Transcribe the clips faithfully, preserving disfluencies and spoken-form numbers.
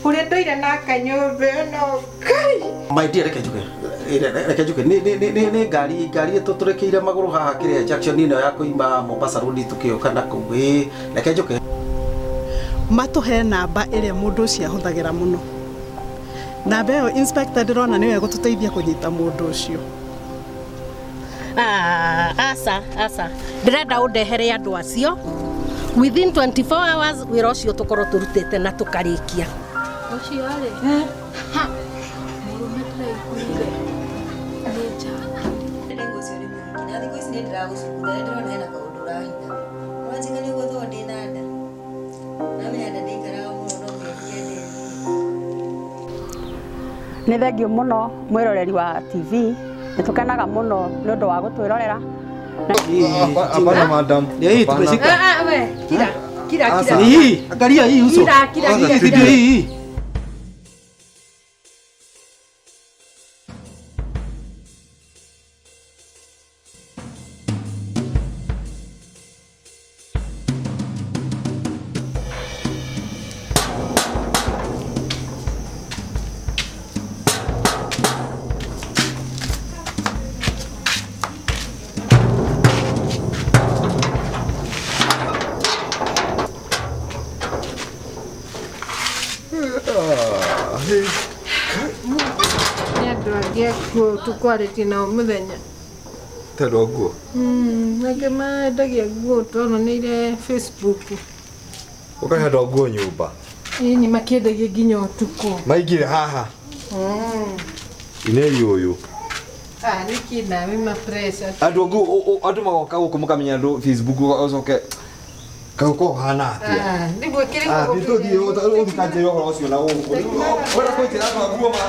Uri ndoire na kanyumbe no kai. My dear reke njuke. Reke njuke ni ni ni ni ngari ngari tuturekeire maguru haha kire junction ino ya kuima Mombasa Road tukioka na kuwe. Reke njuke. Matuhe namba iria mundu ucio ahuthagira muno. Namba iyo inspector ndirona niwe gututeithia kunyita mundu ucio. Ah, asa, asa. Ndirenda undehere andu acio. Within twenty-four hours wira ucio tukorwo turutite na tukarikia. Ucio ari. Eh. Ha. Murume turaikuire. Neja. Ndengo ucio ni mwiki. Na thiko ici ni ndiragucukura ndirona hena kaundu rahitha. Wanjinga ni gutho ndi nanda. Na me nda ndikaraga muno no ngiende. Ni thengio muno mwiroreri wa T V. Nitukanaga muno nundu wa gutwirorera. Hapana madam. Hii tumeshika. Ah ah we, kila kila kila. Hii, angalia hii uso. Kila kila kila. Video hii. Tukwarĩtie nao mũthenya. Tendo nguo. Mm, nake mendagia nguo twananĩire Facebook. Ukahe ndo nguo nyumba. Ĩni makĩendagia nginya ũtukũ. Maigire haha. Mm. Ineri uyu. Ah, niki na mima pressure. Andu nguo andu magoka guku mukamenya andu Facebook ucoke kauko hana atia. Ah, niguo kiri Ah, bituthi uthikanje yo ucio na guku. Ora kwitira nguo ma.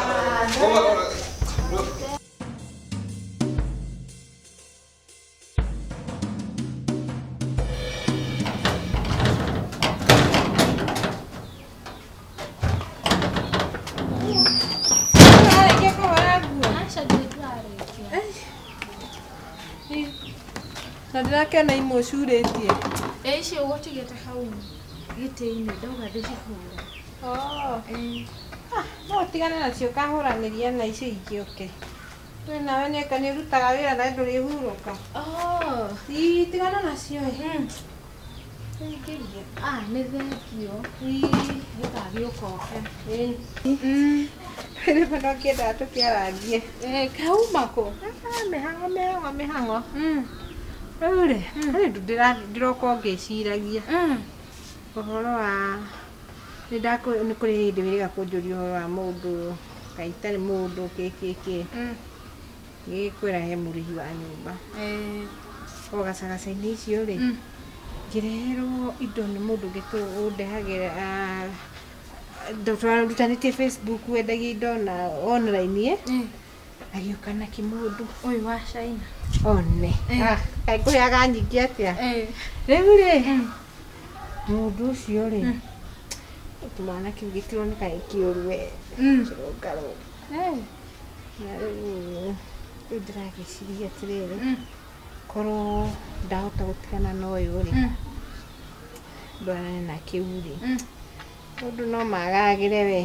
Ndakena imwe curĩtie. Eh icio ugotigete hau gĩtĩ-inĩ ndoga ndĩcihũre. Oh. Eh. Ah, no tigana nacio kahũranĩria na icio ingĩoke. Twe nawe nĩka nĩũrutaga wĩra na ndũrĩhurũka. Oh. Ii, tigana nacio ĩ. Ingĩria. Ah, nĩ thengio. Ii, gĩtagĩũka oke. ĩ. Mm. Rĩmwe no kĩendaga tũkĩarangie. Eh, kauma kũ? Ah, mĩhang'o mĩhang'o mĩhang'o. Mm. Ure, nĩ ndĩra ndiroka ngĩciragia. Mm. Ũhoro wa nĩ ndakũ nĩ kũrĩ hĩndĩ wĩrĩga kũnjũria ũhoro wa mũndũ kaitarĩ mũndũ kĩkĩkĩ. Mm. Gĩkwĩra he mũrĩhi wa nyũmba. Eh. O gacagaca-inĩ icio rĩ. Mm. Ngĩreherwo indo nĩ mũndũ ũngĩ ũndehagĩra twarutanĩtie Facebook wendagia indo na online. Mm. Agĩũka na kĩmũndũ ũyũ wa China. One. Ah, kai kũrĩaga nyingĩ atĩa. Eh. Rĩu rĩ. Mũndũ ũcio rĩ. Tũmwana kĩu gĩtironeka kĩũru we. Kĩrũngarũ. Eh. Na rĩu rĩu ndĩragĩciria atĩrĩrĩ. Korwo ndahota gũtigana na ũyũ rĩ. Ndwarane na kĩu rĩ. Mũndũ no magagĩre we.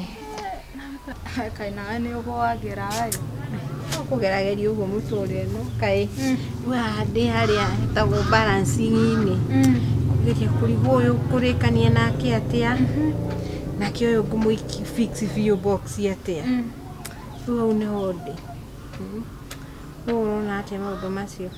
Kai nawe nĩ ũgwagĩra ayo. Kũgerageria ũguo mũtũrĩre no kaĩ wa ndĩ harĩa hetagwo balancing-inĩ. Geria kũrigwo ũyũ kũrĩkania nake atĩa. Nake ũyũ ngũmũiki fix biũ box atĩa. Rĩu hau nĩho ndĩ. Rĩu ũrona atĩa maũndũ macio.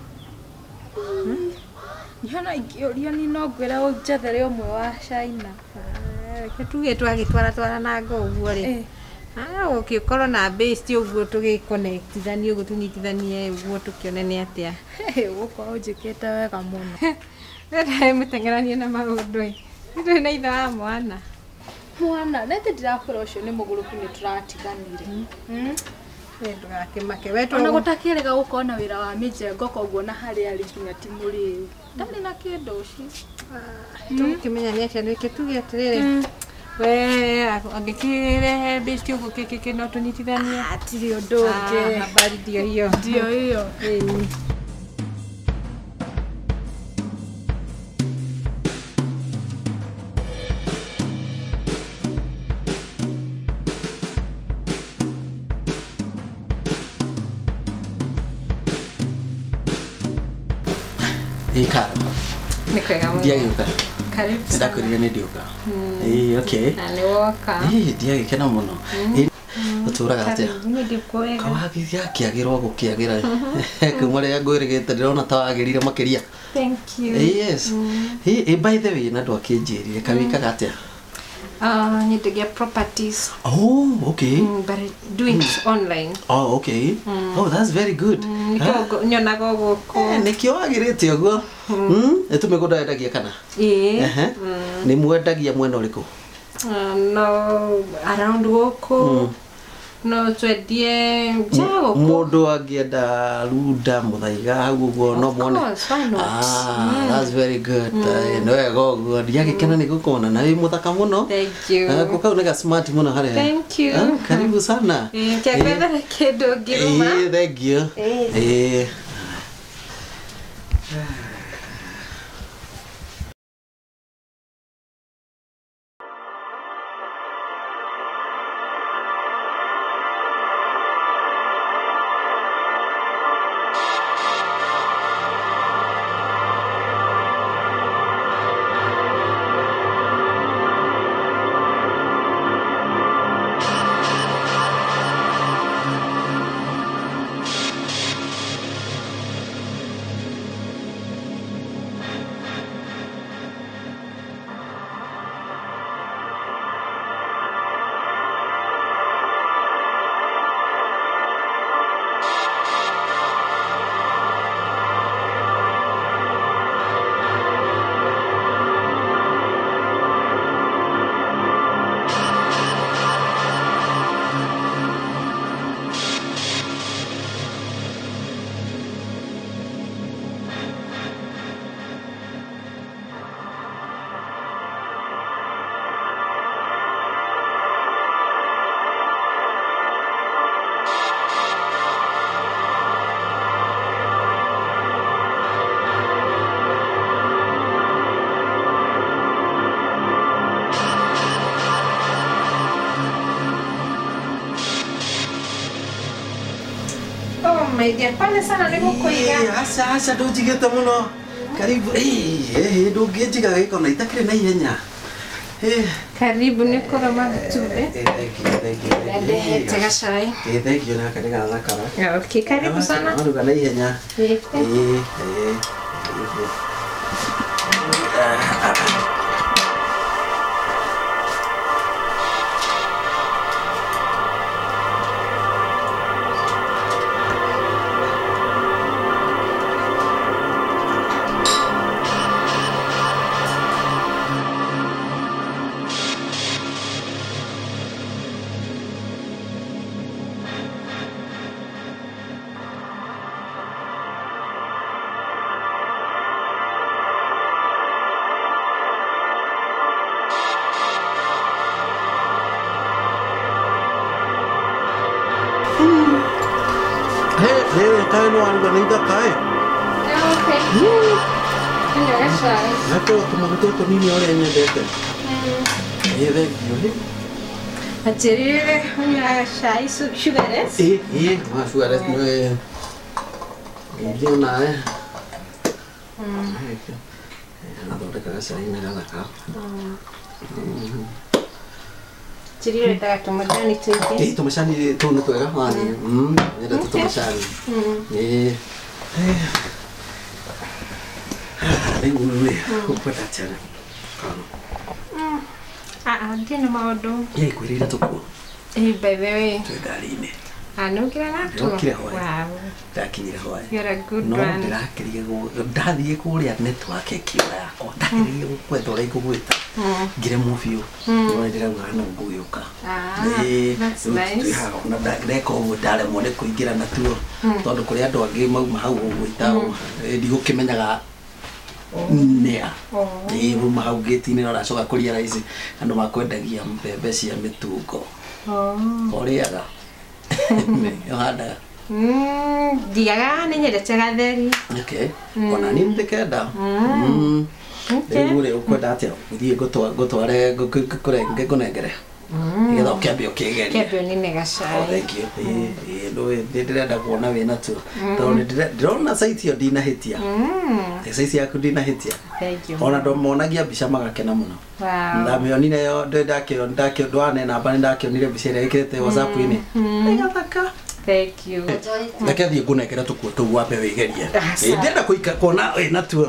Nĩona ingĩũrio ni no ngwĩra ũnjethere ũmwe wa China. Tuge twagĩtwara twara na ũguo rĩ. Ah, ũkĩkorwo na base ũguo tũgĩconnectithania ũguo tũnyitithanie ũguo tũkĩone nĩ atĩa. Ũgũkorwo njĩkĩte wega mũno. Nĩ mũtengeranie na maũndũ ĩ. Nĩ na ithe wa mwana. Mwana, nete ndĩrakwĩra ũcio nĩ mũgũrũku nĩ tũratiganire. Nĩ ndũgakĩmake. Wetwo ona gũtakĩrĩga gũkorwo na wĩra wa mĩjengo koguo na harĩa arĩ nginya ti mũrĩu. Ndarĩ na kĩndũ ũcio. Tũkĩmenya nĩ atĩa nĩkĩ tuge atĩrĩrĩ. We angĩkĩrehe base ũguo kĩkĩkĩ no tũnyitithanie. Hatirĩ ũndũ ũngĩ. Habari ndio hiyo. Ndio hiyo. ĩ kara Nĩ kwega mũno. ndiagĩũka Karibu sana. ndakwĩrire nĩ ndĩũka ĩ okay Na nĩ woka. ĩ ndiagĩkena mũno ĩ ũtũraga atĩa Karibu nĩ ndĩkwega. kawagithia kĩagĩrwo gũkĩagĩra kuma rĩrĩa ngwĩrĩgĩte ndĩrona ta wagĩrire makĩria Thank you. yes ĩ by the way na andũ akĩnjĩrire kawĩkaga atĩa Uh, need to get properties. oh okay Mm, but doing it online. oh okay oh that's very good Nĩkĩo nyonaga gũkũ. Eh, nĩkĩo wagĩrĩte ũguo nĩ tũmĩgũnda wendagia kana Ĩĩ. Ehe. nĩ mwendagia mwena ũrĩkũ Uh, no around gũkũ. No twendie nja gũkũ. mũndũ angĩenda runda mũthaiga hau ũguo no mwone Of course, why not? ah that's very good nĩ wega ũguo ndiagĩkena nĩ gũkona na wĩ mũthaka mũno Thank you. gako kau nĩ ga smart mũno harĩa Thank you. Ah, karibu sana Ĩĩ, kĩagwethera kĩndũ ngĩruma. ĩĩ thank you ĩĩ Umeingia pale sana nĩgũkũiga. aca aca ndũnjigĩte mũno karibu ĩ ndũngĩnjiga gĩko na itakĩrĩ na ihenya Karibu nĩkũrũma matumbĩ. Na ndehete gacai. ĩ thank you naka nĩ gathakara Okay, karibu sana. maruga na ihenya Ĩĩ. ĩ Hey, kae no aruga nĩ ithaka ĩ Okay. Nyua gacai. nake tũmaguta tũnini ũrĩa nyendete ĩ thengiũ ĩ Anjĩrire nyua gacai sugarless. ĩ ĩ macuaress nĩ ndio nawe nathondeka gacai nĩ gathaka Anjĩrire ndaga tũmajani tũingĩ. ĩ tũmacani tũu nĩ twega wani nyendete tũmacani ĩ rĩu rĩ ũkwenda atĩa Ah, ndina maũndũ. ĩ kwĩrĩire tũkuo Ĩ, by the way. twĩ ngari-inĩ Anũkĩra gatũ. Ndokire hwaĩ. Wow. ndakinyire hwaĩ You're a good no one. ndĩrakĩrire ndathiĩ kũrĩa network ĩkĩũra yakwa ndakĩrĩire gwetha ũrĩa ikũgwĩta ngĩremwo biũ no ndĩrauga no ngũgĩũka Ah, that's nice. na ndeka ũguo ndaremwo nĩ kũingĩra natuo tondũ kũrĩ andũ angĩ mauma hau ũguo itaũ ndigũkĩmenyaga nĩa ĩ uma hau gĩti-inĩ no aracoka kũria raici andũ makwendagia mbembe cia mĩtungo ũrĩaga ũhandaga ndiaga nĩ nyendete gatheri. okay ona niĩ ndĩkenda rĩu rĩ ũkwenda atĩa gũthiĩ ngũtware ngũnengere nigetha ũkĩambia ũkĩgeria Kĩambia ũnine gacai. Thank you. Ĩĩ nĩ ndĩrenda kuona wĩna tuo tondũ ndĩrona site ĩyo ndinahĩtia site yaku ndinahĩtia Thank you. ona ndomonagia mbica magakena mũno ndamĩonire yo ndakĩona ndakĩona ndwane namba nĩ ndakĩonire mbica ĩrĩa ĩkĩrĩte WhatsApp-inĩ ĩgathaka. Thank you. Reke thiĩ ngũnengere tũkuo tũu wambe wĩgerie ndĩrenda kũika kuona wĩna tuo.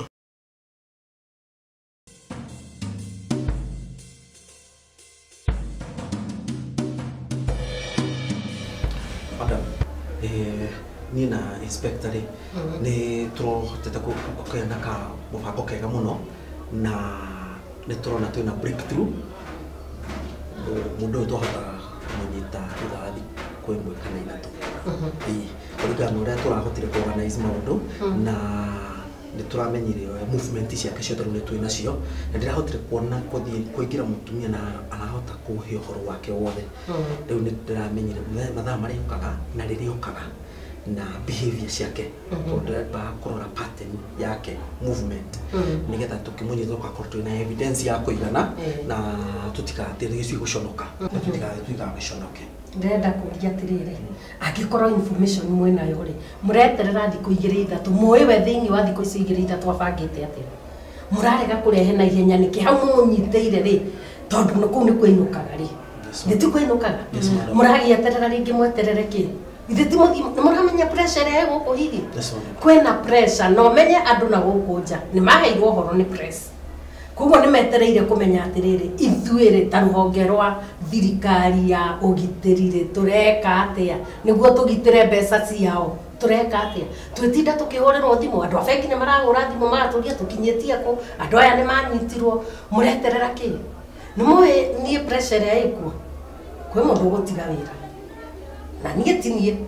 Madam, eh, ni na inspector ni tũrohotete kũgĩa ka mũbango kega mũno na nĩ tũrona twĩna breakthrough mũndũ ũyũ tũhotaga kũmũnyita thutha kwĩ ĩmwe kana ithatũ kũringana na ũrĩa tũrahotire kũ-organize maũndũ na nĩ tũramenyire movement ciake ciothe rĩu nĩ twĩ nacio na ndĩrahotire kuona kũingĩra mũtumia na arahota kũhe ũhoro wake wothe rĩu nĩ ndĩramenyire mathaa marĩa okaga na rĩrĩa okaga na behavior ciake tondũ ndĩrenda kũrora pattern yake movement nĩgetha tũkĩmũnyita tũgakorwo twĩna evidence ya kũigana na tũtigatĩre gĩcui gũconoka na tũtigatũiga gĩconoke. Ndĩrenda kũria atĩrĩrĩ angĩkorwo information mwĩnayo rĩ mũreterera thikũ igĩrĩ ithatũ mũĩ we thĩinĩ wa thikũ icio igĩrĩ ithatũ abangĩte atĩa mũrarega kũrehe na ihenya nĩkĩ hau mũnyitĩire rĩ tondũ kũu nĩ kwĩnũkaga rĩ nĩ ti kwĩnũkaga mũragĩeterera rĩngĩ mweterere kĩ ithe ti mũramenya pressure ĩrĩa gũkũ hihi kwĩna pressure no menye andũ na gũkũ nja nĩ maheirwo ũhoro nĩ press koguo nĩ metereire kũmenya atĩrĩrĩ ithuĩ ta rũhonge rwa thirikari ya ũgitĩri rĩ tũreka atĩa nĩguo tũgitĩre mbeca ciao tũreka atĩa twĩtinda tũkĩhũrĩrwo thimũ andũ a bengi nĩ marahũra thimũ magatũria tũkinyĩtie kũ andũ aya nĩ manyitirwo mũreterera kĩ nĩ mũĩ niĩ pressure ĩrĩa ĩkuo kwĩ mũndũ ũgũtiga wĩra na niĩ ti niĩ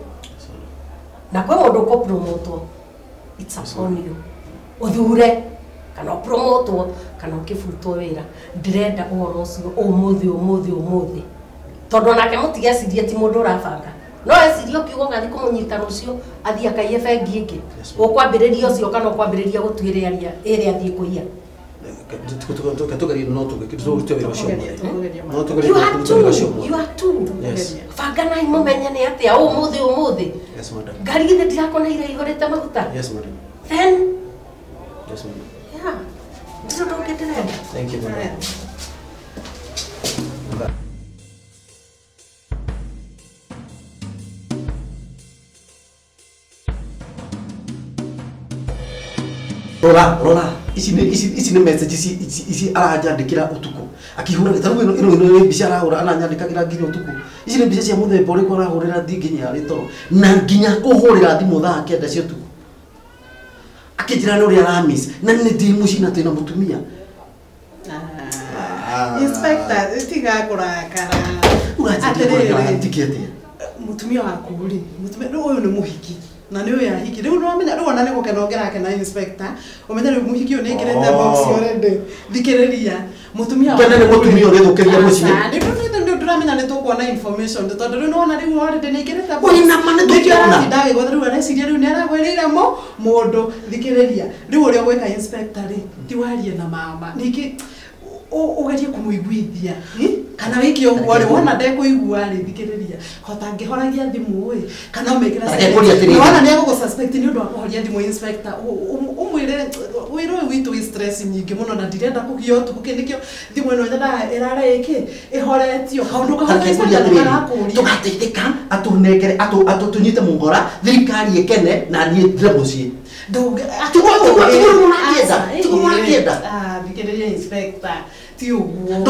na kwĩ mũndũ ũkũpromotwo it's upon you ũthure kana ũpromotwo kana ũkĩbutwo wĩra ndĩrenda ũhoro ũcio ũmũthĩ ũmũthĩ ũmũthĩ tondũ nake mũtigecirie ti mũndũ ũrabanga no ecirie ũkiuga ũgathiĩ kũmũnyita rũciũ athiĩ akaiye bengi ĩngĩ ũkwambĩrĩria ũcio kana ũkwambĩrĩria gũtuĩria ĩrĩa athiĩ kũiya banganai mũmenye nĩ atĩa ũmũthĩ ũmũthĩ ngari githĩ ndirakoneire ihũrĩte maguta then yeah ndĩro ndũngĩndĩrenda. Thank you, madam. Rora, rora, ici nĩ ici ici nĩ message ici ici aranyandĩkĩra ũtukũ akihũra gĩtarũ ĩno ĩno ĩno mbica arahũra ananyandĩkagĩra nginya ũtukũ ici nĩ mbica cia mũthemba ũrĩkũ arahũrĩra thi nginya arĩ toro na nginya kũhũrĩra thimũ thaa kenda cia ũtukũ akĩnjĩra nĩ ũrĩa aramiss na nĩ ndĩ mũcina twĩna mũtumia. Inspector tiga kũrakara atĩrĩrĩ tiketi mũtumia waku rĩ mũtumia ũyũ nĩ mũhiki na nĩ ũyũ ahiki rĩu no amenya rĩu ona nĩ gũkena ongerake na inspector ũmenye rĩu mũhiki ũyũ nĩ ĩkĩrĩte box already thikĩrĩria mũtumia waku nĩ mũtumia ũrĩa thũkĩria mũciĩ nĩ ndĩramenya nĩ tũkuona information tondũ rĩu no ona rĩu already nĩ ĩkĩrĩte box na mane tũkiona ndagĩgũtha rĩu areciria rĩu nĩ aragwĩrĩire mo mũndũ thikĩrĩria rĩu ũrĩa gwĩka inspector rĩ ti warie na mama ningĩ ũgerie kũmũiguithia kana wĩke ũguo rĩ wona ndekũigua rĩ thikĩrĩria hota ngĩhoragia thimũ ĩ kana ũmĩkĩra wona nĩ egũgũsuspect nĩ ũndũ wa kũhoria thimũ inspector ũmwĩre wĩra ũyũ witũ wĩ stress nyingĩ mũno na ndirenda kũgia ũtukũ kĩ nĩkĩo thimũ ĩno nyendaga ĩrare ĩkĩ ĩhoretio kaũndũ kahora tũgateithĩka atũnengere atũtunyite mũngora thirikari ĩkene na niĩ ndĩre mũciĩ thikĩrĩria inspector ti ũguo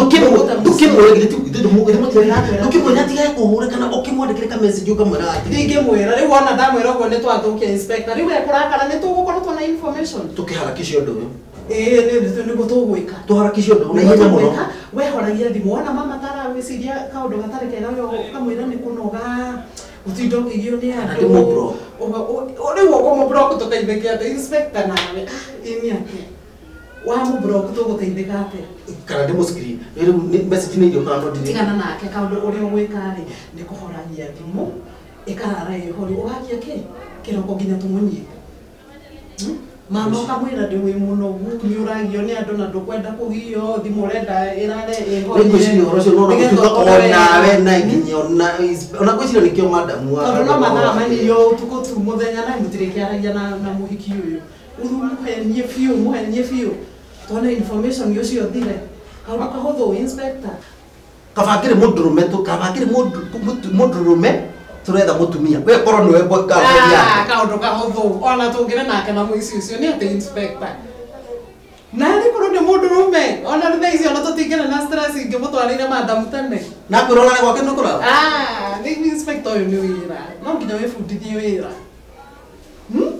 ndũkĩmwĩra atigae kũhũra kana ũkĩmwandĩkĩre ka message ũkamwĩra ndingĩmwĩra rĩu wona ndamwĩra ũguo nĩ twatũkia inspector rĩu ekũrakara nĩ tũgũkorwo twona information tũkĩharakicia ũndũ ũyũ ĩĩ nĩguo tũgwĩka tũharakicia ũndũ na ihenya mũno wehoragia thimũ wona mama taragwĩciria kaũndũ gatarĩ kega ũkamwĩra nĩ kũnoga ũtinda ũkĩgio nĩ andũ rĩu ũkũmũbrock tũteithĩke atĩ inspector nawe ĩni atĩ wa mũbrock tũgũteithĩka atĩ kana ndĩ mũscreen rĩu message nĩ irio kana no ndĩ tigana nake kaũndũ ũrĩa ũgwĩka rĩ nĩ kũhoragia thimũ ĩkarara ĩhori ũgakia kĩ kĩroko nginya tũmũnyite mama ukamwira ndi wi muno gu ni uragio ni andu na ndukwenda kuhio thimu urenda irare ego ni kuci oro cio no kutuka ona we na ikinyo na ona kuci ni kio madam wa tondu no mathaa manio tukutu muthenya na mutirikiaragia na na muhiki uyu umuhenie fiu umuhenie fiu tone information yo cio thire kaura kahotho inspector kabakire mundurume tu kabakire mundu mundurume turetha mutumia we koro niwe boka ah kaundu kahotho ona tungire nake na muici ucio ni ati inspector na ri koro ni mundurume ona ri thaici ona tutingire na stress ingi mutwarire madam tene na kwirona ni gwake nukura ah ni inspector uyu ni wira no nginya wibundithie wira hmm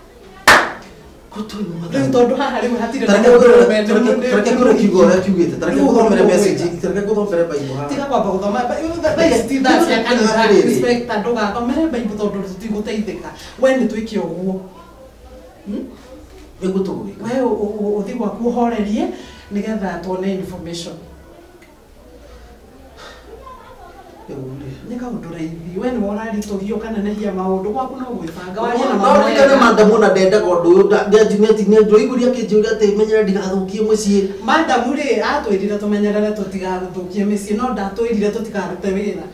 kutu riu tondu haha riu hatire tareke kure kigo ya kiugite tareke guthomere message tareke guthomere bible ha tiga kwamba guthoma thaisi ti thaa cia kanitha inspector ndugathomere bible tondu tutigũteithĩka we nĩ twĩke ũguo egutugwika we ũthi gwaku ũhorerie nĩgetha tuone information nĩ kaũndũ raithi we nĩ woraritũhio kanenehia maũndũ gwaku no gwĩbanga waria na maũndũ kana mandamu na ndendaga ũndũ ũyũ ndenjumeti nĩ njoiguria kĩnjũria atĩ menyera ndigathukie mũciĩ mandamu rĩ atwĩrire tũmenyerere tũtigathukie mĩciĩ no ndatwĩrire tũtikarute wĩra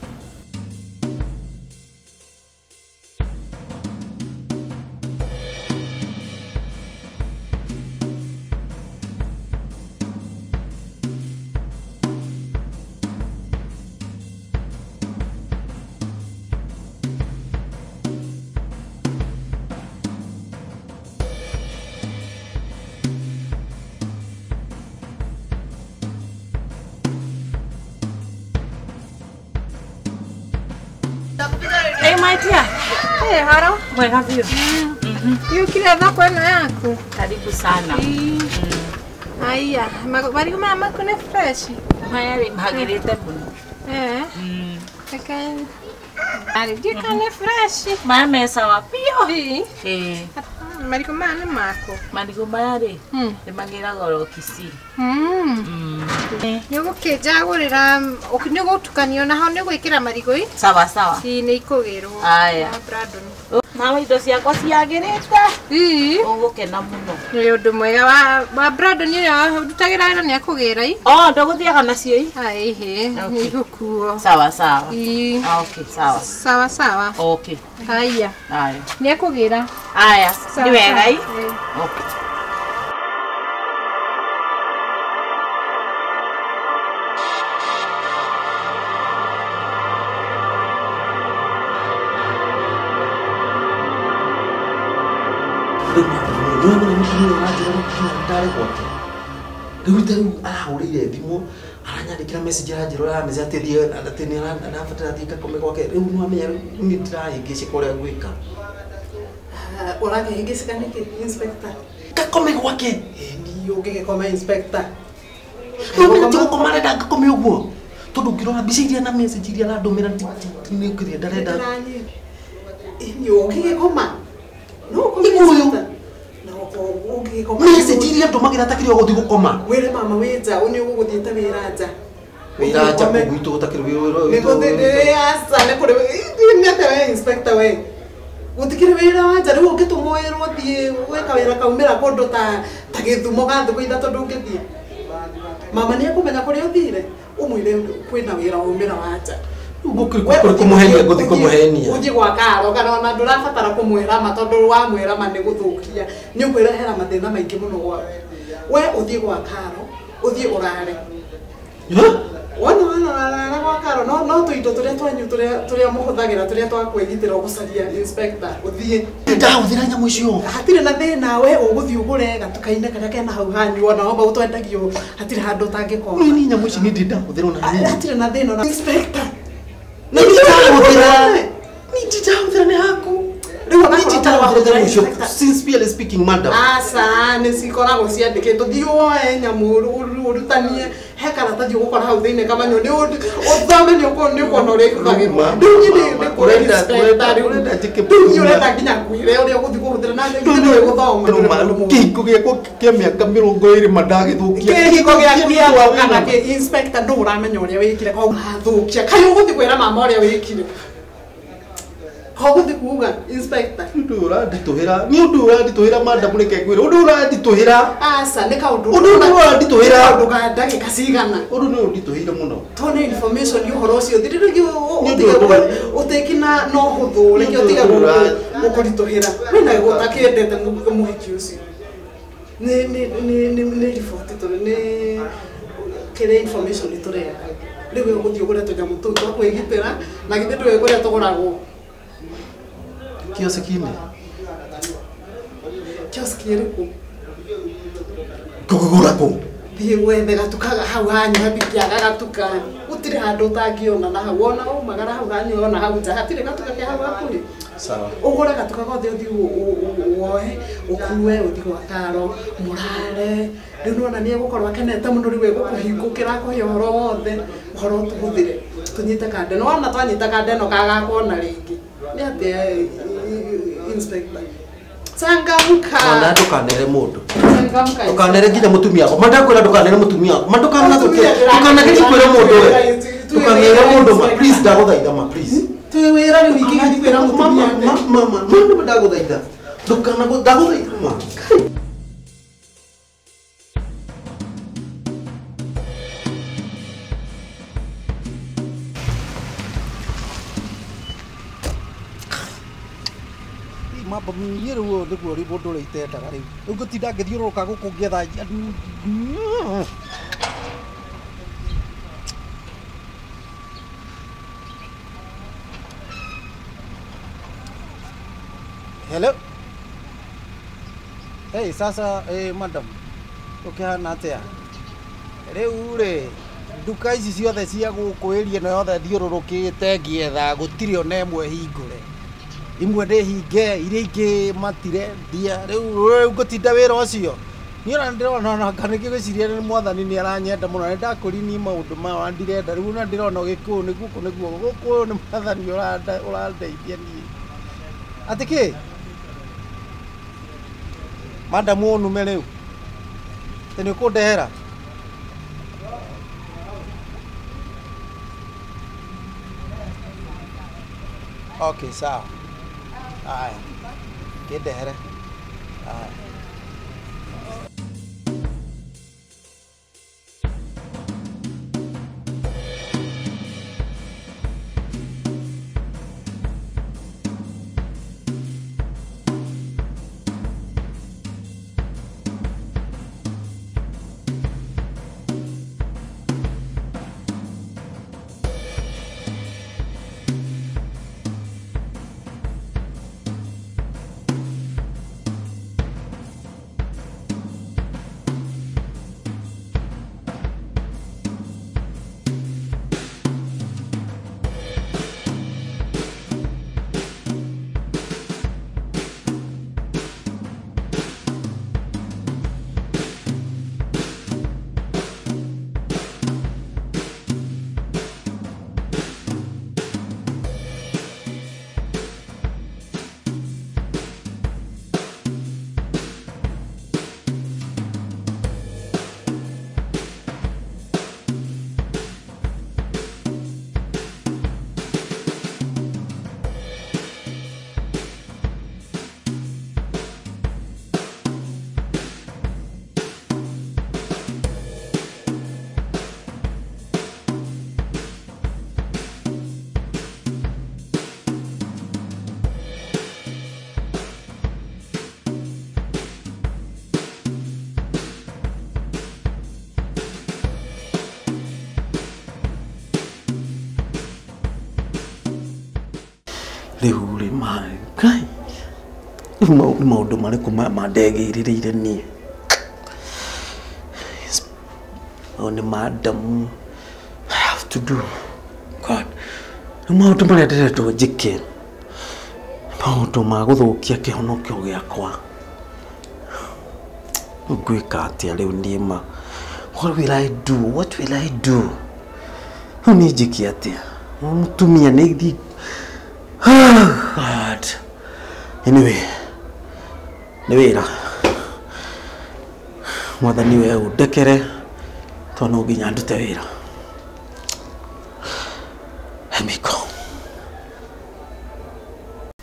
Hey, my dear. Hey, haro. Mwega vio. Hiyo kile thako eno yako. Karibu sana. Aya, marigo mama kuna fresh. Haya ni magirete muno. Eh. Mm. Kakan. Ari dia kana fresh. Mama esa wapio. Eh. Marigo mama mako. Marigo mayari. Mm. Ni magira goro kisi. Mm. Mm. Nĩguo kĩnjagũrĩra nĩguo tukanio naho nĩ gwĩkĩra marigo i sawa sawa ĩ nĩ ikũgĩrwo aya Brandon na indo ciakwa ciagĩrĩte ĩ ũgũkena mũno nĩ ũndũ mwega wa wa Brandon ũrĩa ndutagĩra wĩra nĩ akũgĩra i oh ndũgũthiaga nacio i ai he nĩ igũkuo sawa sawa ĩ okay sawa sawa sawa okay aya aya nĩ akũgĩra aya nĩ wega i okay Wewe ni mtu mwenye unajua ndare kwake. Riu riu arahurire thimu aranyandikira message ranjiro ya message ati thie ati ni arabatara thie kakome gwake riu no amenya ni ndirahingice kuria gwika. Uragihingicika niki inspector kakome gwake ni ungigikoma inspector wewe tu komare da kakome uguo tondu ngirona mbica iria na message iria aradumira ni kiria ndarenda ni ungigikoma no kome message iria ndumagira atakiri guthi gukoma wire mama wija uni uguthiite wira nja wira nja kugwitu utakiri wira ni guthinde asa ne kuri ni ate we inspector we gutikiri wira wanja riu ungitumwirwo thie weka wira kaumira kundu ta ta githumo ga thuko ithatũ ndungithie mama ni akumenya kuri uthire umwire kwina wira umira wanja Kuri kumuhenia guthi kumuhenia uthi gwa karo kana ona ndurabatara kumwira ma tondu wa mwira ma ni guthukia ni ukwirehera mathina maingi muno gwa we uthi gwa karo uthi urare wana wana wana gwa karo no no tuindo turia twanyu turia turia muhuthagira turia twa kwigitira gucaria inspector uthie ndahuthira nyamu icio hatire na thina we uguthi ugure gatukaine karia kena hau hanyu ona omba utwendagio hatire handu tangikoma ni nyamu ici ni ndahuthira na hatire na thina na inspector ni nditahuthira ni nditahuthira ni haku riu ni nditahuthira mucio sincerely speaking madam asa ni sikoragwo ciandikitwo thiuoe nyamu urutanie he karatathi ugukora hau thiine kamanyo ni uthome ni uko ni uko no rekagirwa riu ni ni kurenda kurenda njike ni urenda nginya kwire uria uguthi kuhuthira na ni ni guthoma kiko giako kia miaka mirongo iri mandagithukia kiko giaku gia kana ki inspector nduramenya uria wikire kwa hathukia kai uguthi kwira mama uria wikire Hoguthi kuga inspector. Ndu urandituhira. Ni ndu urandituhira madam reke ngwire. Ndu urandituhira. Asa ne kaundu. Ndu urandituhira. Ndu ka ndagika cigana. Ndu ni undituhire muno. Tone information yo horo cio thiriri utiga utekina no huthu reke utiga gukurituhira. Wina gutakendete muhiki ucio. Ni ni ni ni report to ni kere information itureka. Riwe guthii guria tunyamu tu twa kwigitira na githe ndwe guria tuguragwo. Kioski ni. Kioski iriku. Kugura ku. Thie gwethe gatukaga hau hanyu habikiaga gatuka. Gutire handu utangiona na hau ona umagara hau hanyu ona hau nja hatire gatuka ke hau hakuri. Sawa. Ugura gatuka gothe uthi woe ukue uthi gwa karo murare. Riu nona ni egukorwo akenete muno riu egukuhingukira ko horo wothe horo tuhuthire tunyite kande no ona twanyita kande no kagakwona ringi ni ati inspector Changamka. Wana ndukanere mundu. Changamka. Ndukanere nginya mutumia wako. Mandakwira ndukanere mutumia wako. Mandukana tukia. Ndukanere kwira mundu we. Ndukanere mundu ma please ndaguthaitha ma please. Tuwe wira ni wiki gidi kwira mutumia. Mama mama mundu ndaguthaitha. Ndukana ndaguthaitha ma. Mamba mnyere wo ndiguo ri mundu ri itendaga riu ngutinda ngithiururuka guku ngetha hello hey sasa eh madam ukihana atia riu ri nduka ici ciothe cia gukwiria na yothe thiururukite ngietha gutiri ona imwe hingure imwe ndi hinge iria ingi matire ndia riu ngutinda wira ucio ni ona ndirona na kaniki gwiciria ni mwathani ni aranyenda muno ni ndakuri ni maundu ma wa ndirenda riu na ndirona giku ni guku niguo guku ni mwathani uranda urandeithia ni atiki madam onu meriu tene kundehera okay sawa Ai, que dera. Ai. Riu ri mai kai mau maundu mariku mandegirire ni on madam I have to do God maundu maria ndiretwo njike maundu ma guthukia kihonokio giakwa ngwika atia riu ni ma what will I do what will I do ni njike atia mutumia ni thi God. Anyway, ni wira. Mwathani we udekere tono nginya ndute wira. Let me go.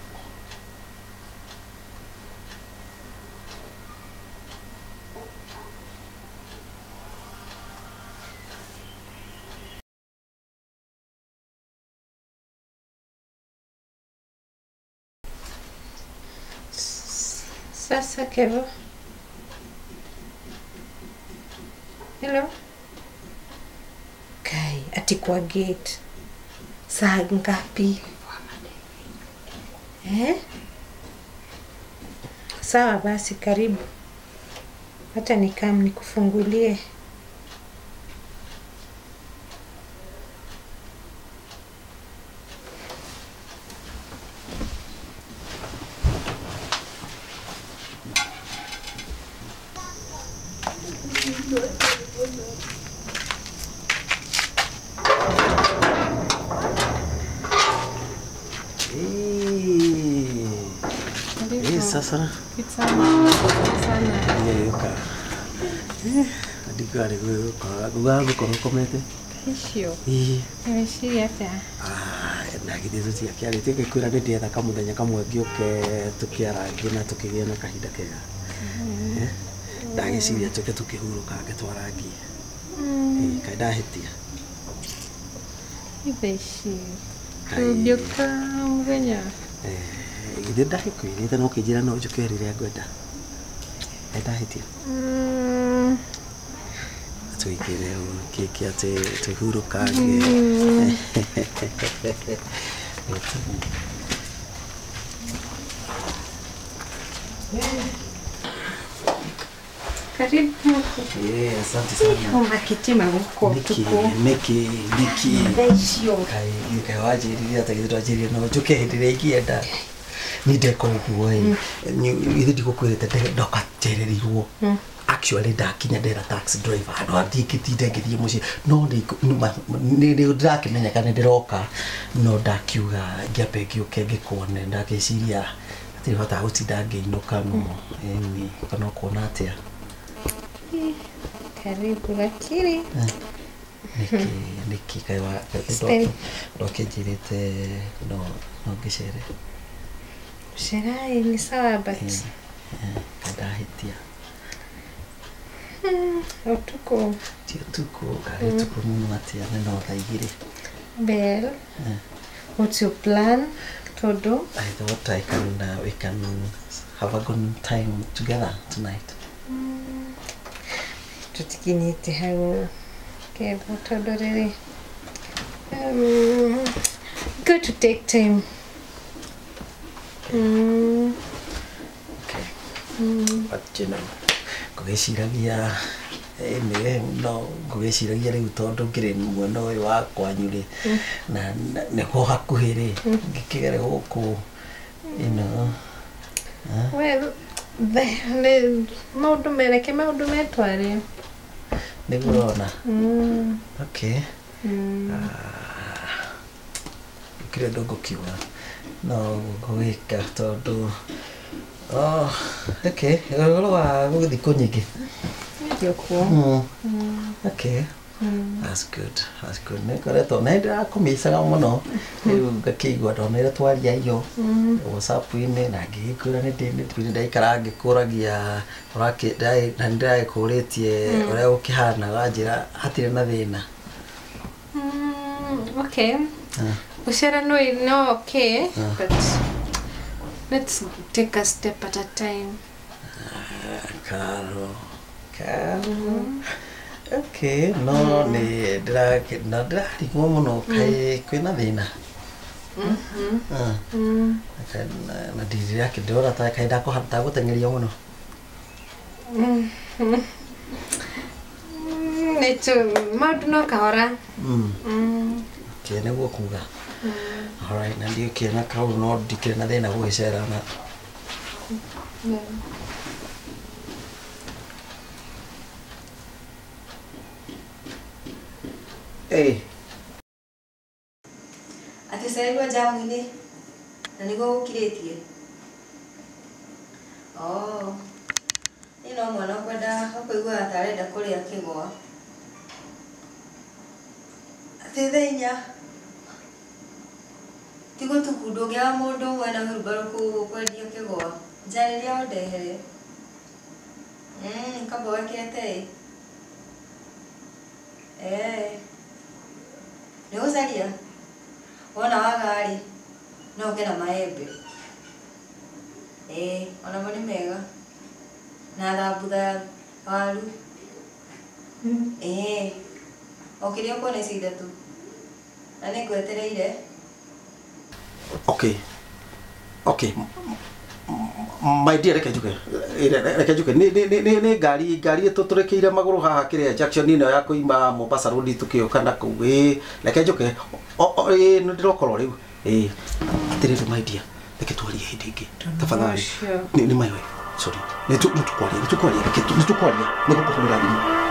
Sasa Kevo. Hello. Kai, ati kwa gate. Saa ngapi? Eh? Sawa basi, karibu. Hata nikam nikufungulie. Sasa Sana. Sana. Iya ka. Eh, adik adik gue kalau gue gue kalau komete. Hishio. Iya. Nimeshiria hata. Ah, na gitu sih akia itu kayak kurang dia tak kamu tanya kamu lagi oke tukiara gina tukiria na kahida kaya. Eh, dagi sih dia tuh tuki huru kaget lagi. Eh, kayak dah hati ya. Ibeshi. Kubyoka mgenya. Eh, ini dah ikut ini tanah kejiran nak ujuk kiri dia gue dah. Eh dah itu. Hmm. Tu ikire o ke ke ate tu huru kage. Karibu. Eh, asante sana. Kama kiti mabuko tuko. Niki niki. Besio. Kai kai waje ri ata kitu ajiri no ujuke hidire ikienda. Ni deko kuwe. Ni ithu diko kwirite ndoka tereriwo. Actually ndakinya ndera taxi driver andu atikitinde ngithie muci no ni ni ndakimenya kana ndiroka no ndakiuga ngiambe ngiuke ngikuone ndagiciria atiri hota gutinda ngiinuka no eni kana kuona atia Karibu lakini niki niki kai wa ndo kinjirite no no ngicere Sherai ni sawa but kada hitia Otuko. Tio tuko kare tuko muno atia no thaigire. Well, what's your plan, Todo? I thought I can uh, we can have a good time together tonight. Tutikinite hau Kevo Todo really. Um, good to take time. Mm. Okay. Mm. But you know, ngugiciragia ene no ngugiciragia riu tondu ngire mwena uyu wa kwanyu ri na niko hakuhi ri ngikigere guku you know. Well, the maundu mereke maundu metware nigurona. Mm. Okay. Mm. Ah, kire dogo kiwa no ngugika tondu oh, okay. Golo wa guthi kunyingi. Ndio kwa. Mm. Okay. Mm. That's good. That's good. Ne kore to ne ndira kumisaga muno. Riu ngakigwa ndonere twaria iyo. WhatsApp ine na ngikura ne ndine twine ndaikara ngikuragia urake dai na ndai kuritie uria ukihana ganjira hatire na thina. Mm. Okay. Ushara no no okay, but let's take a step at a time. Caro. Caro. Okay, no ni ndira na ndira rikuo muno kai kwina thina. Mhm. Ah. Mm. Na ndiri yake ndora ta kai ndako hata gutengeria muno. Mm. Neto maundu no kahora. Mm. Mm. Kene guo kuga. Alright, na ndio kena kau no ndikire na thina gwicera na. Hey. Ati saigwa jamu-ini na niguo gukiritie. Oh. Ino mwana kwenda akuigua atarenda kuria kigwa. Ati thenya. Tigo tukundu gya mundu mwana wilbaro ku kwendia kigwa. Njariria undehere. Mm, kabo wakete. Eh. Ni uzaria. Wona wagari no ngena maembe. Eh, ona mo ni mega. Na thambutha ya waru. Eh. Okiria kwa nesi idatu. Na nĩngwetereire. Okay. Okay. My dear, reke njuke. Reke njuke. Nĩ nĩ nĩ nĩ ngari ngari ĩtũtũrĩkĩire magũrũ haha kĩrĩa junction ĩno ya kũima Mombasa Road tũkĩũka na kũu. Ĩ, reke njuke. Ĩ, nĩ ndĩrokorwo rĩu. Ĩ, atĩrĩrĩ my dear. Reke twarie hĩndĩ ĩngĩ. Tafadhali. Nĩ nĩ mayo. Sorry. Nĩ tu nĩ tukwaria, nĩ tukwaria, reke nĩ tukwaria. Nĩ gũkũhũrĩra thimũ.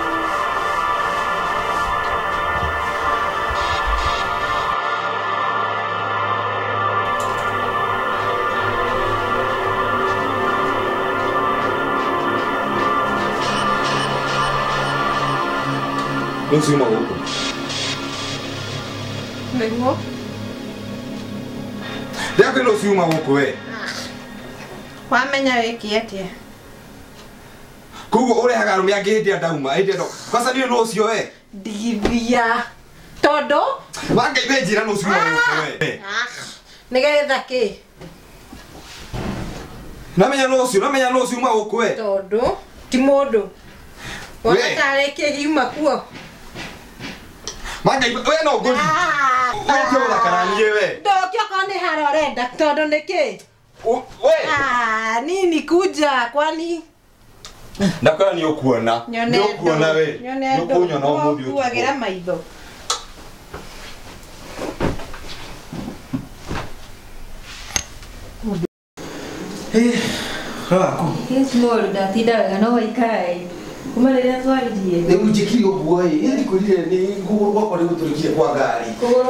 Não sei uma roupa. Nĩguo? Ndĩa kwĩna ũciuma gũkũ we. Wamenya wĩkie atĩa? Koguo ũrehaga arũme angĩ hĩndĩ ĩrĩa ndauma, hĩndĩ ĩyo. Kwanza niĩ nũ ũcio we? Ndigithia. Tondũ? Wangeithia njĩra nũ ũciuma gũkũ we. Nĩgetha kĩ? Namenya nũ ũcio, namenya nũ ũciuma gũkũ we. Tondũ ti mũndũ. Wona tarĩ kĩgiuma kuo. Manga we no ngori. Wewe ndio unakaranie we. Ndokio kwani haro renda tondu niki? We. Ah, nini kuja kwani? Ndakora ni ukuona. Ni ukuona we. Ni ukunywa na umuthi utu. Kuagira maitho. Eh, rako. Yes, moro ndatinda wega no waikai. Kuma rĩrĩa twaririe. Rĩu njĩkire ũguo ĩ, ĩthi kwĩrire nĩ kũgũrũ gwakwa nĩ gũtũrĩkire kwa ngari.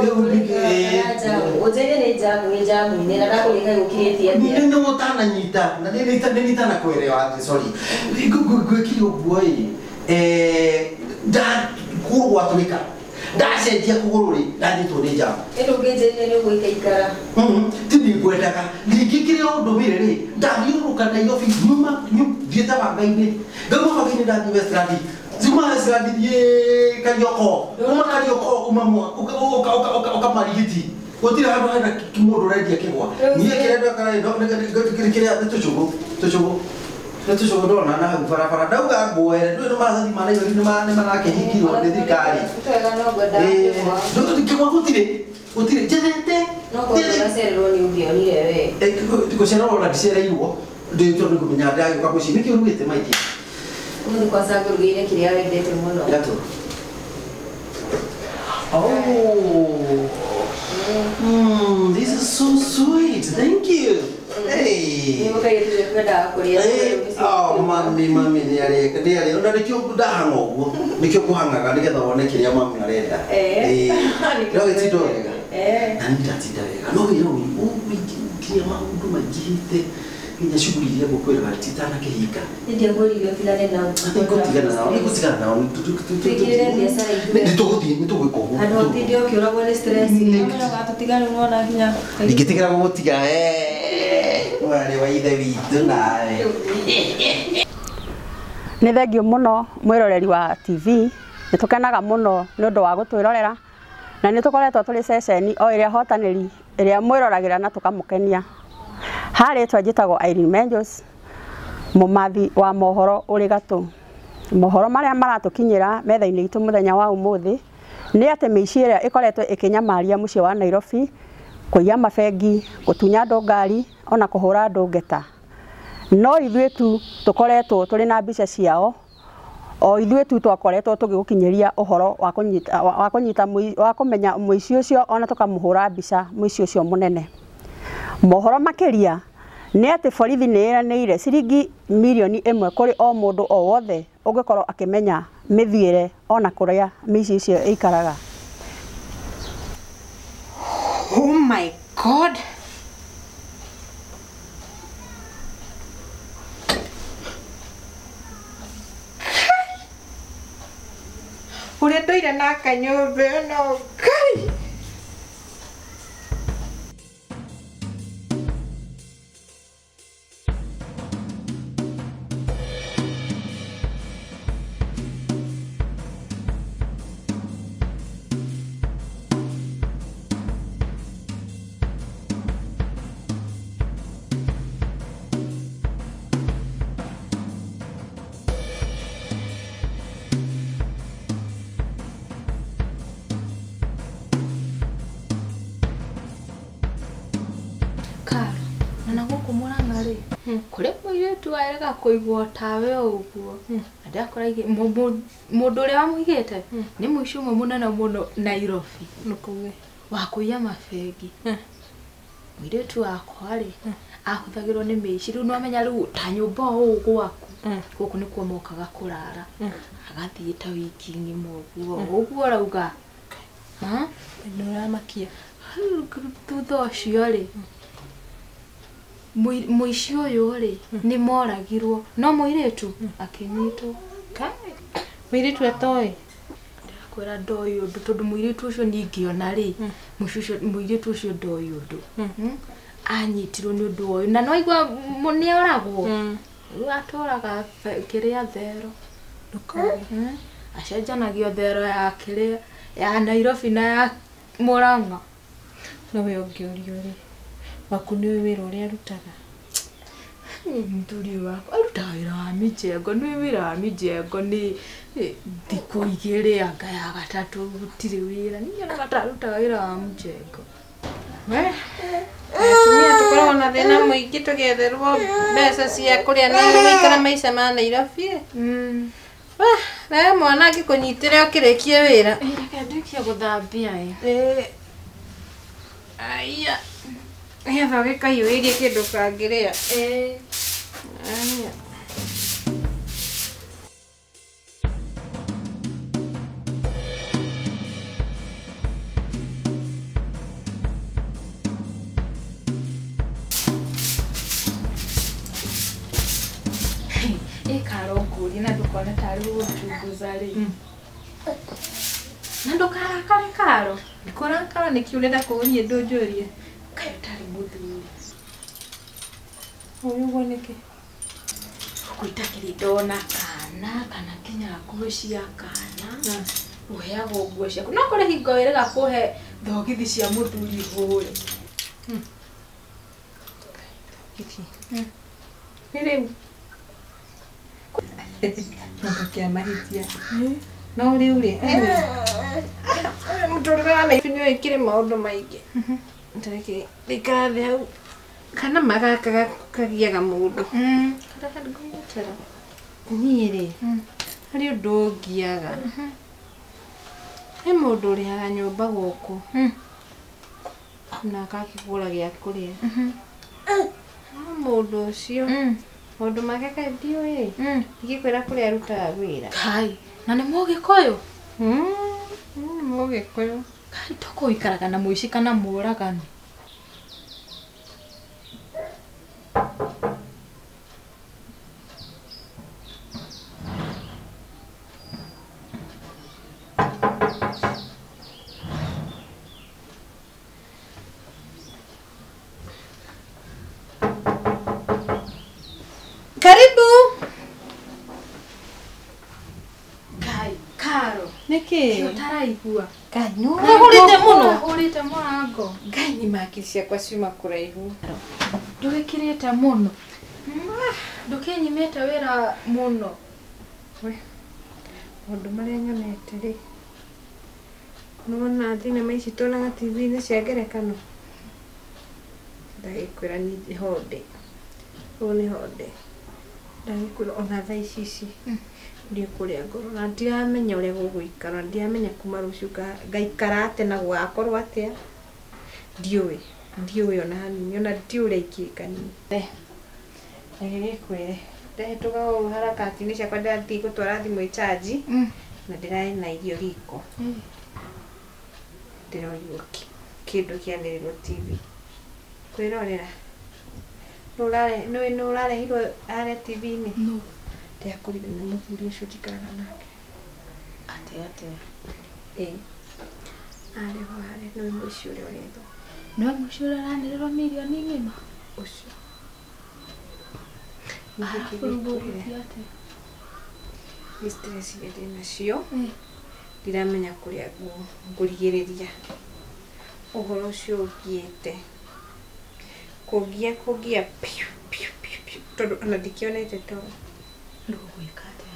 Ũnjĩrie nĩ jamu, nĩ jamu-inĩ na ndakũrĩka gũkirĩtie atĩa. Nĩ nĩ ũtananyita, na nĩ nĩ nĩ tanakwĩrewa atĩ sorry. Gwĩkire ũguo ĩ, eh, nda kũgũrũ gwatũrĩka. Ndacenjia kũgũrũ rĩ, ndanyitwo nĩ jamu. Ĩno ũngĩnjĩria nĩ ũgũikaikara. Ti nĩ ngwendaga. Ningĩ kĩrĩa ũndũmĩre rĩ, ndathiũrũrũka Nairobi nyuma thiĩte Wanga-inĩ. Ngauma Wanga-inĩ ndathiĩ Westland. Zuma Westland thiĩ Karioko. Kuma Karioko uma ũkamarigiti. Gũtirĩ handũ hena mũndũ ũrendia kĩgwa. Niĩ kĩrĩa ndekaga kĩrĩa nĩ tũcũgũ. Tũcũgũ. Nĩ tũcũgũ ndona na hau barabara. Ndauga ngũere. Ndũĩ nĩ maratathi ma Nairobi nĩ marakĩhingirwo nĩ thirikari. Twega no ngwenda kĩgwa. Kĩgwa gũtirĩ. Gũtirĩ. Njetete. No ngwenda gacererwo nĩ ũngĩonire we. Gũcererwo na ndicereirwo. Ndĩ tondũ ngũmenya ndagĩũka mũciĩ. Nĩkĩ ũrugĩte maingĩ? Ũmũthĩ kwanza ngũrugĩire kĩrĩa wendete mũno. Gatũ. Oh. Mm, this is so sweet. Thank you. Hey. Oh, mami, mami, nĩ areka, nĩ areka. Na nĩkĩo ndahanga ũguo. Nĩkĩo ngũhangaga nĩgetha wone kĩrĩa mami arenda. Eh. No gĩtinda wega. Eh. Na nĩndatinda wega. No wĩra ũyũ ũingĩria maũndũ maingĩhĩte. Nginya shughuli iria ngũkwĩra titanakĩhinga. Nĩndĩagũrire filane nao. Nĩngũtigana nao, nĩngũtigana nao. Twĩkĩrĩre biacara ithuĩ. Nĩtũgũthiĩ, nĩtũgwĩka ũguo. Andũ atinde ũkĩũragwo nĩ stress. Nĩmeraga tũtigane mwona hinya. Ndingĩtigĩra gũgũtiga. Warĩ wa ithe witũ nawe. Nĩ thengio mũno mwĩroreri wa T V. Nĩtũkenaga mũno nĩ ũndũ wa gũtwĩrorera. Na nĩtũkoretwo tũrĩ ceceni o ĩrĩa hotanĩri ĩrĩa mwĩroragĩra na tũkamũkenia. Harĩ twanjĩtagwo Irene Menjos, mũmathi wa mohoro ũrĩ gatũ. Mohoro marĩa maratũkinyĩra metha-inĩ itũ mũthenya wa ũmũthĩ nĩ atĩ mĩici ĩrĩa ĩkoretwo ĩkĩnyamaria mũciĩ wa Nairobi, kũiya mabengi, gũtunya andũ ngari, ona kũhũra andũ ngeta. No ithuĩ tu tũkoretwo tũrĩ na mbica ciao, o ithuĩ tu twakoretwo tũgĩgũkinyĩria ũhoro wa kũnyita wa kũnyita wa kũmenya mũici ũcio ona tũkamũhũra mbica mũici ũcio mũnene. Mohoro makĩria nĩ atĩ borithi nĩ ĩranĩire ciringi mirioni ĩmwe kũrĩ o mũndũ o wothe ũngĩkorwo akĩmenya mĩthiĩre ona kũrĩa mĩici icio ĩikaraga. Oh my God. Ũrĩa ndoire na kanyũmba ĩno Ngai. Karo na naguo kumuranga ri kuri muiretu arega kuigwa tawe uguo ndakora mundu ria wamuigite ni muici umwe munene muno Nairobi nukuwe wa kuiya mabegi muiretu wakwa ri ahuthagirwo ni miici riu no amenya riu ta nyumba o gwaku guku ni kuo mokaga kurara agathie ta wiki ng'ima uguo uguo rauga ha no ramakia thutha ucio ri muici uyu ri ni moragirwo no muiretu akinyitwo kai muiretu atoe kwera ndoi undu tondu muiretu ucio ningiona ri muici muiretu ucio ndoi undu anyitirwo ni undu uyu na no igwa ni oragwo atoraga kiria thero ndukawe acenjanagio thero ya kiria ya Nairobi na ya Murang'a no we ongiorio ri waku ni wira uria rutaga mturi wako arutaga wira wa mijengo ni wira wa mijengo ni thiku igiri anga ya gatatu gutiri wira ni ona gatarutaga wira wa mijengo we tumia tukorwo na thina muingi tugetherwo mbeca cia kuria ni guikara maica ma Nairobi mm we mwana angikunyitire ukirikie wira reke ndikie guthambia eh aya aya thage kahiu irie kindu kangiria eh aya Karonguri na ndukona tari gutunguza ri na ndukara kare karo ndikurakara niki urenda kuurie ndunjurie kayo tari muthuri uyu gwoneke kuitakiri ndona kana kana kinya kucia kana uheagwo nguo ciaku no kuri hingo wiraga kuhe thogithi cia muthuri huri kiti nire nakakia mahitia no riu ri muturira na ifinyo ikire maundu maingi ntareke rikara thi hau kana magaka kagiaga mundu ndaka ngumutera ni ri hari undu ngiaga he mundu uriaga nyumba guku na akakigura gia kuria mundu ucio mundu make kaithio ri igikwira kuria arutaga wira kai na ni mugikoyo mm mugikoyo kai toko ikaraga na muici kana muragani karibu kai karo niki utaraigua kai no urite muno urite murango ngai ni maki ciakwa ciuma kuraihu ndugikirite muno ndukinyimite wira muno we mundu maria nyonete ri nona thinema ici tuonaga TV-inĩ cia ngerekano ndagikwira ni honde uyu ni honde ndagikwira ona thaa ici ici ndi kuria ngoro na ndiramenya uria guguikara ndiramenya kuma ruciu ngaikara ate na gwakorwo atia ndiuwi ndiuwi ona hanini ona ndiuria ikikani ndagikwire ndahituga o harakati-inĩ ciakwa ndathi gutwara thimũ icharge na ndirae na irio riko ndirorio kindu kianirirwo T V kwirorera nurare no nurare hiro are T V-inĩ no ndiakurire na muthuri ucio njikaraga nake ate ate eh are wale no muici uria uretho no muici uria aranirwo milioni ng'ima ucio ni stress ya nacio ndiramenya kuria ngurigiriria uhoro ucio ungiite kugia kugia piu piu piu piu tondu ona ndikionete to ndugwika atia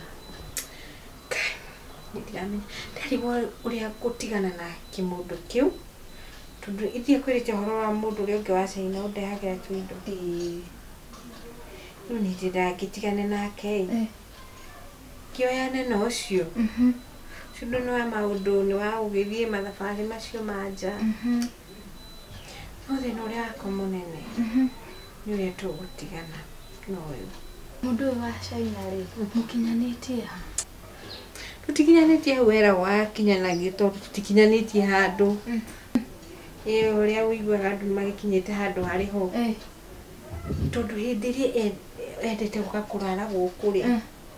ndiramenya ndarigwo uria gutigana na kimundu kiu Tondu ithie kwirite horo wa mundu uri ungi wa China undehagira twindo. Ii. Riu ni ndira ngitigane nake. Kioyane na ucio. Mhm. Tondu ni wa maundu ni wa ugithie mathabari macio manja. Mhm. No thina uria wako munene. Mhm. Ni uria tugutigana no uyu. Mundu wa China ri mukinyanitie ha. Tutikinyanitie hau wera wakinyanagia tondu tutikinyanitie handu. Ĩ uria wiguaga andu magikinyite handu hari ho. Eh. Tondu hindi iria endete guka kurara guku ri.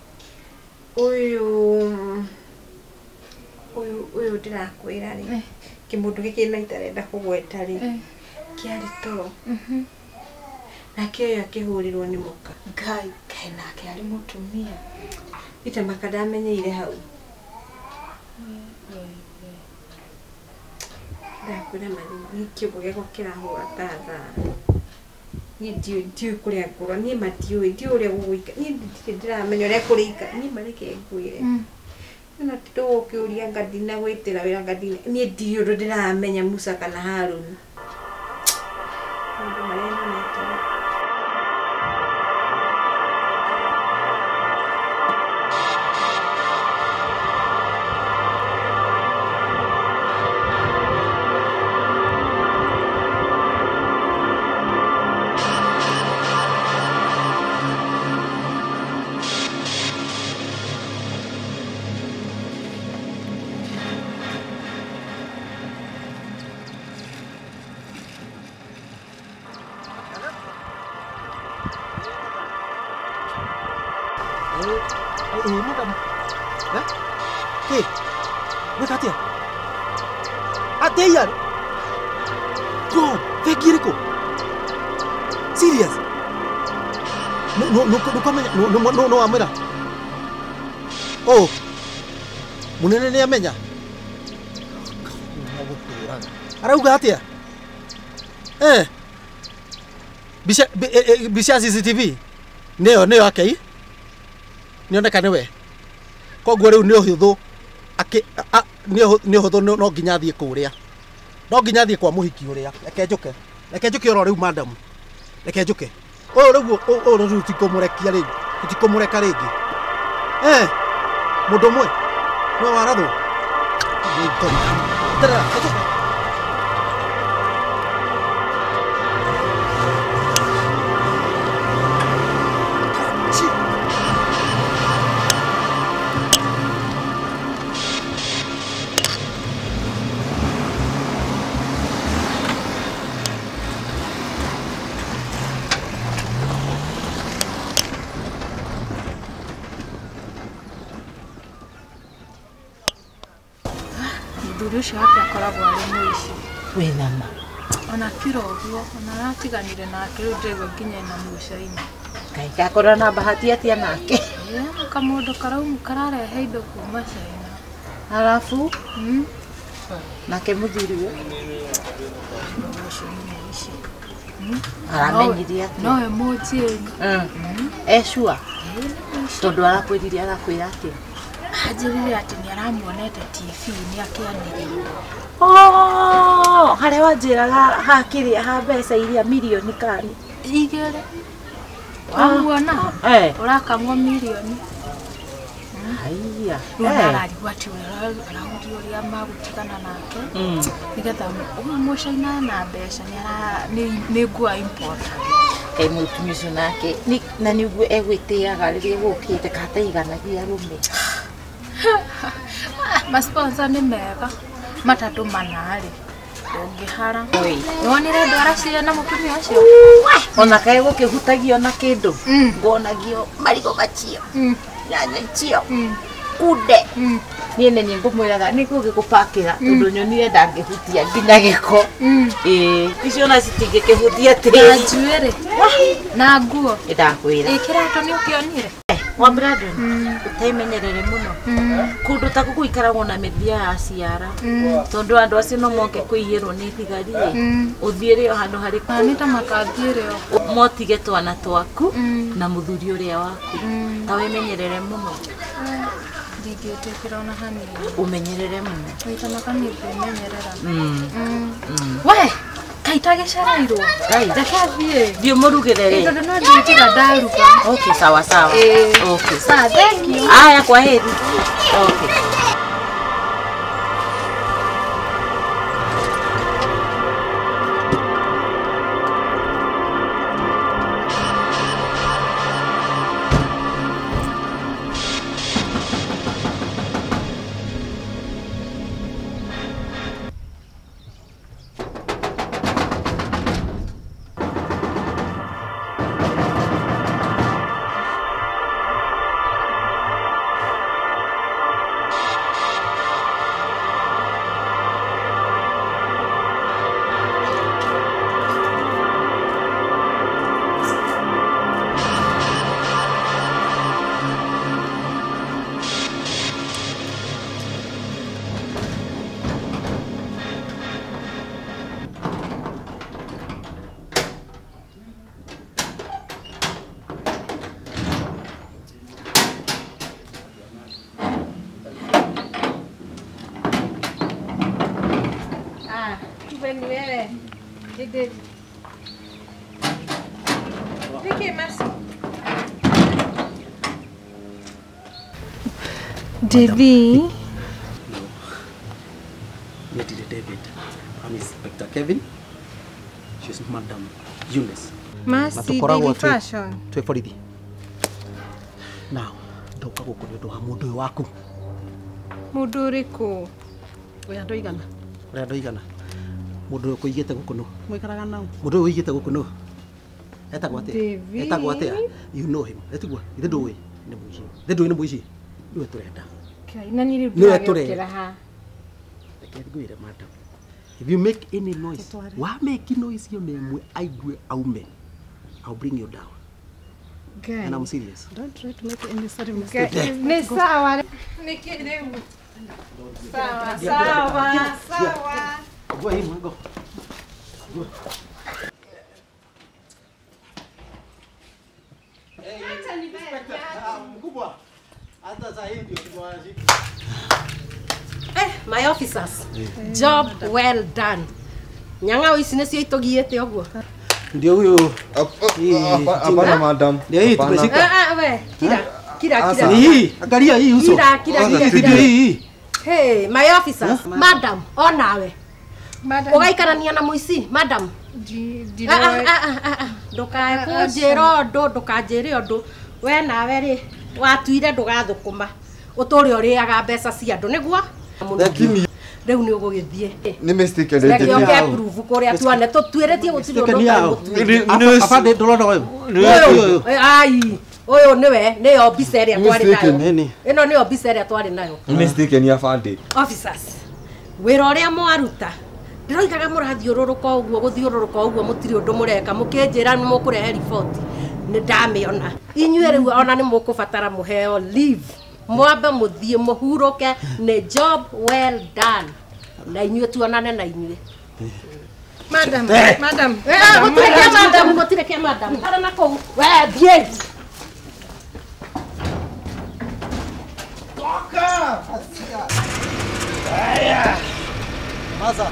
Uyu uyu uyu ndirakwira ri. Kimundu giki na itarenda kugweta ri. Kiari toro. Mhm. Nake uyu akihurirwo ni muka. Ngai kai nake ari mutumia. Ite makadamenyeire hau. Ndakwira mani kiugo giko kirahura tata. Ni ndio ndio kuria ngoro ni matiui ndio uria guguika ni ndire ndiramenya uria kurika ni mareke ngwire. Na tito kiuria ngathina gwitira wira ngathina ni ndio ndo ndiramenya Musa kana Harun. Ndo marena neto. Eh, madam. Ha? Ke? Weka atia? Atia. God, vekiriko. Serious? No no no no kamenya no no no no amera. Oh. Munene ni amenya. Arauga atia? Eh. Bisha bisha C C T V. Neo neo akei. Nionekane we koguo riu ni uhuthu aki ni uhuthu no nginya thie kuria no nginya thie kwa muhiki uria reke njuke reke njuke oro riu madam reke njuke o riu o riu tikumurekia ringi tikumureka ringi eh mundu mwe no warathu tara Muthuri ucio wake akoragwo ari muici. Wĩna ma. Ona kiro ũguo, ona aratiganire nake rĩu ndĩraigua nginya ena mũico-inĩ. Ngai gakorwo na bahati atia nake. Ĩĩ, kamũndũ karaumu kararehe indo kuma China. Alafu Mm. nake mũthuriwe Ũcio nĩ mũici. aramenyirie atĩa? No we mũnjĩri. Ecua tondũ arakwĩrire arakwĩra atĩa? Anjĩrire atĩ nĩ aramuonete T V-inĩ akĩanĩrĩire. Oh, harĩa wanjĩraga ha kĩrĩa ha mbeca iria mirioni kani igĩrĩ. Wamuona? Eh. Ũrakamwo mirioni. Haiya. Rĩu ararigwo atĩ araundi ũrĩa magũtigana nake. Nĩgetha ũyũ mũcaina na mbeca nĩ ngua important. Kaĩ mũtumia ũcio nake na nĩguo egwĩtĩaga rĩrĩa gũkĩte kataiganagia arũme. Masponsor nĩ mega matatũ manarĩ ndũngĩhara. Nĩwonire andũ aracia na mũtumia ũcio? Ona kaĩ gũkĩhutagio na kĩndũ ngonagio marigo macio nyanya icio kunde niĩ nĩ ngũmwĩraga nĩ gũgĩkũpakĩra tondũ nyonire ndangĩhutia nginya gĩko. Ĩĩ icio ona citingĩkĩhutia tĩri. Na njuĩrĩ na nguo ndakwĩra ĩkĩratũ nĩ ũkĩonire? Wa Brandon utaimenyerere muno kundu ta guku ikaragwo na mithia ya ciara tondu andu acio no moke kuiyirwo ni thigari uthiire handu hari ni ta makathiire motige twana twaku na muthuri uria waku ta wimenyerere muno ndingĩtĩkĩra ona hanini. Umenyerere muno. Maita makani kũmenyerera. Mm. Mm. We, kaita gĩcarairwo. Kai. Reke athiĩ. Thiĩ mũrugĩre rĩ. Tondũ no ndigĩkĩra ndaruga. Okay, sawa sawa. Eh. Okay. Sawa, thank you. Aya, kwa heri. Okay. Ni wewe. Dede. Vicky, merci. Devi. Yet David. I'm Inspector Kevin. She's Madam Eunice. Mercy, Daily Fashion. Twe borithi. Now, ndoka guku ni undu wa mundu uyu waku. Mundu uriku? Oya ndoigana. Oya ndoigana. Mundu uyu kuigite guku no. Mwikaraga nao. Mundu uyu uigite guku no. Etagwo atia? Etagwo atia? You know him. Etigwa. Ithe ndui ni muici. Ithe ndui ni muici. Niwe turenda. Kai na niri ndagukira ha. Reke ngwire madam. If you make any noise, wa make noise yo memwe aigue aume. I'll bring you down. Guy. And I'm serious. Don't try to make any sudden mistake. Ni sawa. Nikiremu. Sawa, sawa, sawa. Go in, go. Go. Mkubwa. Hata sasa hivi ndio tunaanza. Eh, my officers. Job well done. Nyanga ici nĩcio itogiĩte ũguo. Ndio huyo. Hapana madam. Ndio hii tumeshika. Ah ah we, kira, kira, kira. Hii, angalia hii uso. Kira, kira, kira. Ndio hii. Hey, my officers. Madam, onawe. Madam. Ũgaikarania na mũici, madam. Di Ah ah ah ah. Ndukae kunjĩra ũndũ, ndukanjĩre ũndũ. We nawe rĩ, watuire ndũgathũkũma. Ũtũre ũrĩaga mbeca cia andũ nĩguo? Lakini rĩu nĩ ũgũgĩthiĩ. Nĩ mistake rĩngĩ. Reke oke prove kũrĩa tuone tũtuĩrĩtie gũtirĩ ũndũ ũngĩmũtuĩra. Afande ndũrona wewe. Ũyũ, ai, ũyũ nĩwe, nĩyo mbica ĩrĩa twarĩ nayo. Ĩno nĩyo mbica ĩrĩa twarĩ nayo. Nĩ mistake ni afande. Officers, wĩra ũrĩa mwaruta ndĩroigaga mũrathiũrũrũka ũguo gũthiũrũrũka ũguo mũtirĩ ũndũ mũreka mũkĩnjĩra nĩ mũkũrehe riboti nĩ ndamĩona. Inyuĩ rĩu ona nĩ mũkũbatara mũheo leave. Mwambe mũthiĩ mũhurũke nĩ job well done. Na inyuĩ tuonane na inyuĩ. Madam, madam. Eh, mũtirĩ kia madam, mũtirĩ kia madam. Tara na kũu. We thiĩ. Toka! Haya. Maza.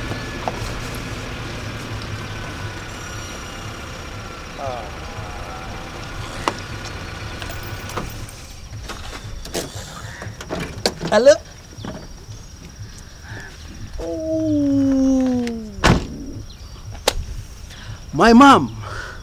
Hello? Oh. My mom.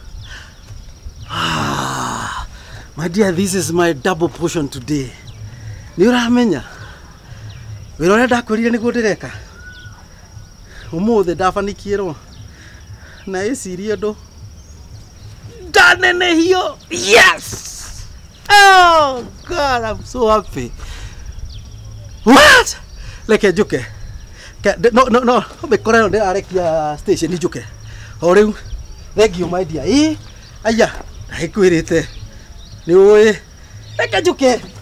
Ah, my dear, this is my double portion today. Niuramenya? Wĩra ũrĩa ndakwĩrire nĩguo ndĩreka. Ũmũthĩ ndabanikirwo. Na ĩcirie ũndũ. Ndanenehio. Yes! Oh God, I'm so happy. What? Leke njuke. No, no, no. Mbĩkore no ndĩrarekia station njuke. O rĩu. Thank you, my dear. Ĩ, aya, ndakwĩrĩte. Nĩ ũĩ. Leke njuke.